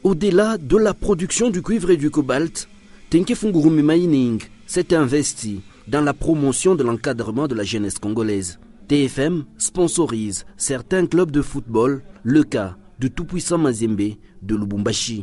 Au-delà de la production du cuivre et du cobalt, Tenke Fungurume Mining s'est investi dans la promotion de l'encadrement de la jeunesse congolaise. TFM sponsorise certains clubs de football, le cas du tout-puissant Mazembe de Lubumbashi.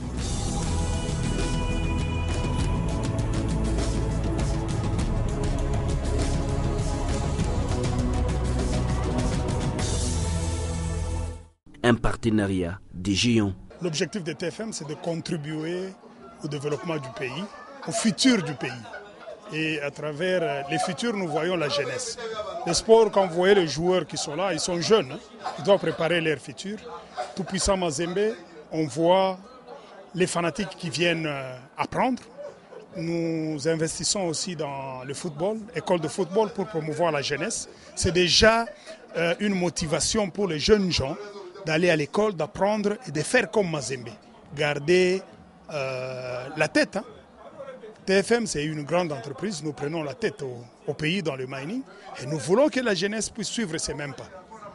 Un partenariat des géants. L'objectif de TFM, c'est de contribuer au développement du pays, au futur du pays. Et à travers les futurs, nous voyons la jeunesse. Le sport, quand vous voyez les joueurs qui sont là, ils sont jeunes, ils doivent préparer leur futur. Tout puissant Mazembe, on voit les fanatiques qui viennent apprendre. Nous investissons aussi dans le football, école de football pour promouvoir la jeunesse. C'est déjà une motivation pour les jeunes gens d'aller à l'école, d'apprendre et de faire comme Mazembe. Garder la tête. TFM, c'est une grande entreprise. Nous prenons la tête au pays dans le mining et nous voulons que la jeunesse puisse suivre ces mêmes pas.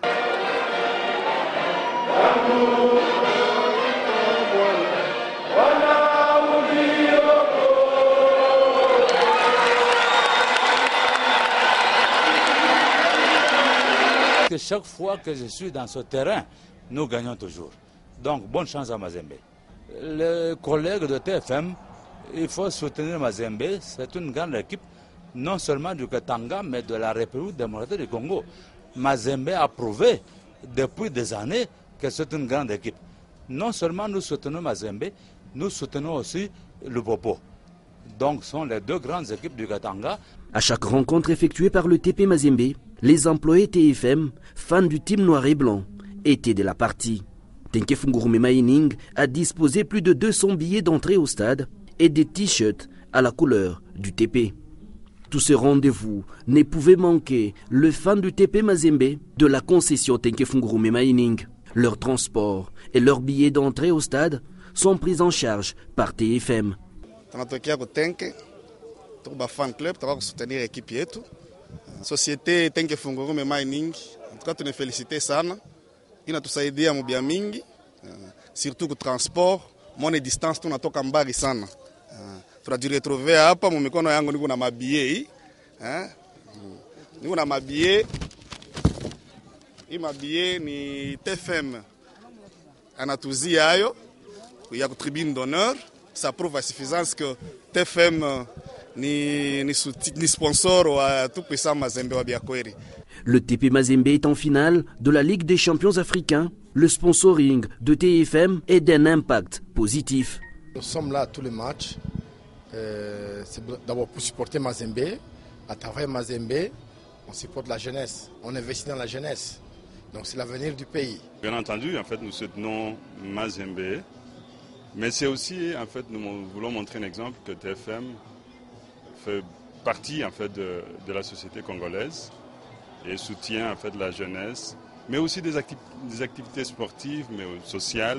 Chaque fois que je suis dans ce terrain, nous gagnons toujours. Donc, bonne chance à Mazembe. Les collègues de TFM, il faut soutenir Mazembe. C'est une grande équipe, non seulement du Katanga, mais de la République démocratique du Congo. Mazembe a prouvé depuis des années que c'est une grande équipe. Non seulement nous soutenons Mazembe, nous soutenons aussi le Bobo. Donc, ce sont les deux grandes équipes du Katanga. À chaque rencontre effectuée par le TP Mazembe, les employés TFM, fans du team noir et blanc, étaient de la partie. Tenke Fungurume Mining a disposé plus de 200 billets d'entrée au stade et des t-shirts à la couleur du TP. Tous ces rendez-vous ne pouvaient manquer le fan du TP Mazembe de la concession Tenke Fungurume Mining. Leur transport et leurs billets d'entrée au stade sont pris en charge par TFM. Fan club, soutenir l'équipe yetu. Société Tenke Fungurume Mining, en tout cas tu ne féliciter sana. Inatusaidia mubia mingi, surtout que transport, mon distance tunatoka mbali sana. Tunajiretrouver hapa mumikono yangu niko na mabie niko na mabie. Hii mabie ni TFM anatuzia hayo ya tribune d'honneur. Ça prouve à suffisance que TFM ni sponsor wa tout puissant Mazembe wa Biakweri. Le TP Mazembe est en finale de la Ligue des champions africains. Le sponsoring de TFM est d'un impact positif. Nous sommes là tous les matchs. C'est d'abord pour supporter Mazembe. À travers Mazembe, on supporte la jeunesse. On investit dans la jeunesse. Donc c'est l'avenir du pays. Bien entendu, en fait, nous soutenons Mazembe. Mais c'est aussi, en fait, nous voulons montrer un exemple que TFM fait partie, en fait, de la société congolaise et soutient, en fait, la jeunesse, mais aussi des activités sportives, mais sociales.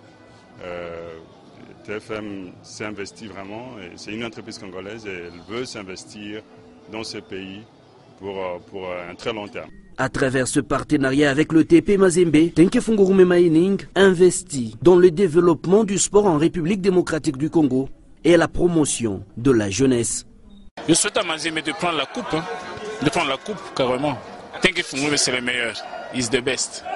TFM s'est investi vraiment, et c'est une entreprise congolaise et elle veut s'investir dans ce pays pour un très long terme. À travers ce partenariat avec le TP Mazembe, Tenke Fungurume Mining investit dans le développement du sport en République démocratique du Congo et la promotion de la jeunesse. Je souhaite à Mazembe de prendre la coupe, de prendre la coupe carrément. Tenke Fungurume c'est le meilleur, he's the best.